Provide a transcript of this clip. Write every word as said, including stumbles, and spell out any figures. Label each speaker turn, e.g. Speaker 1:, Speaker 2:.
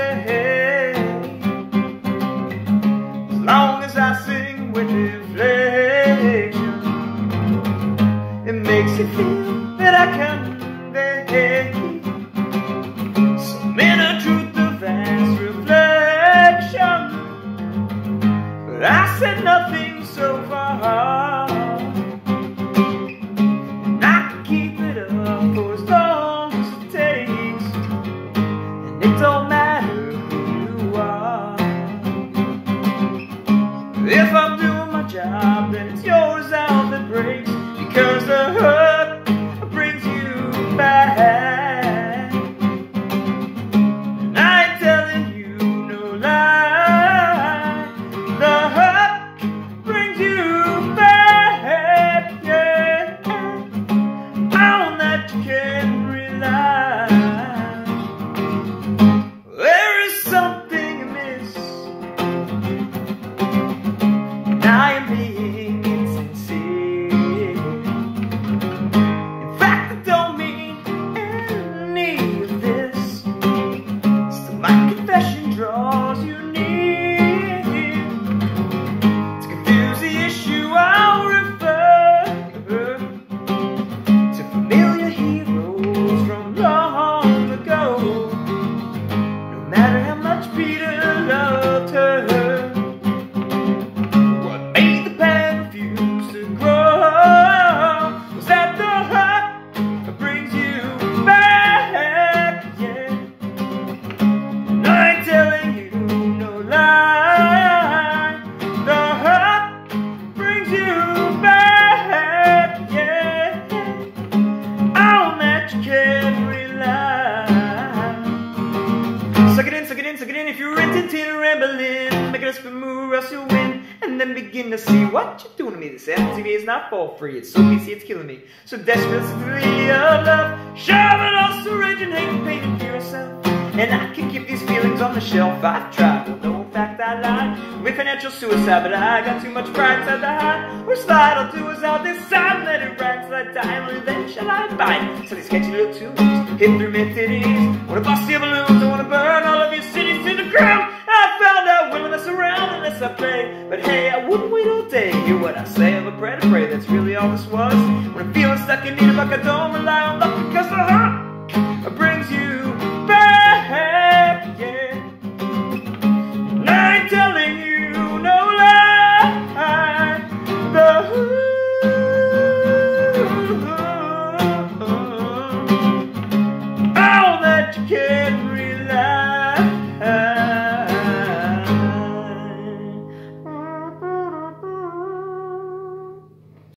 Speaker 1: play. As long as I sing with inflation, it makes you feel that I can convey some inner truth of vast reflection. But I said nothing so far, and I can keep it up for as long as it takes, and it don't matter who you are. If I'm doing my job, then it's yours out that breaks, because the hurt brings you back. And I ain't telling you no lie, the hurt brings you back, yeah. On that you can rely. There is something amiss, and I am being insincere. In fact, I don't mean any of this. Still, my confession draws you near. To confuse the issue, I'll refer to familiar heroes from long ago. No matter how much Peter loved her, what made the plant refuse to grow was that the heart brings you back, yeah. And I ain't telling you no lie, the heart brings you back, yeah. On that you can rely. Suck it in, suck it in, suck it in. If you're renting and rambling, make it a spin move, else you'll win. And then begin to see what you're doing to me. This M T V is not for free. It's so P C, it's killing me. So desperately of love, shove it all syringe and hate and pain for yourself. And I can keep these feelings on the shelf. I've tried, well, no, in fact I lied. With financial suicide, but I got too much pride inside the hide. Or slide, I'll do is I'll decide, let it ride till I die, and then shall I bite. So these catchy little tunes hit through mid-titties. Wanna bust your balloons, I wanna burn all of your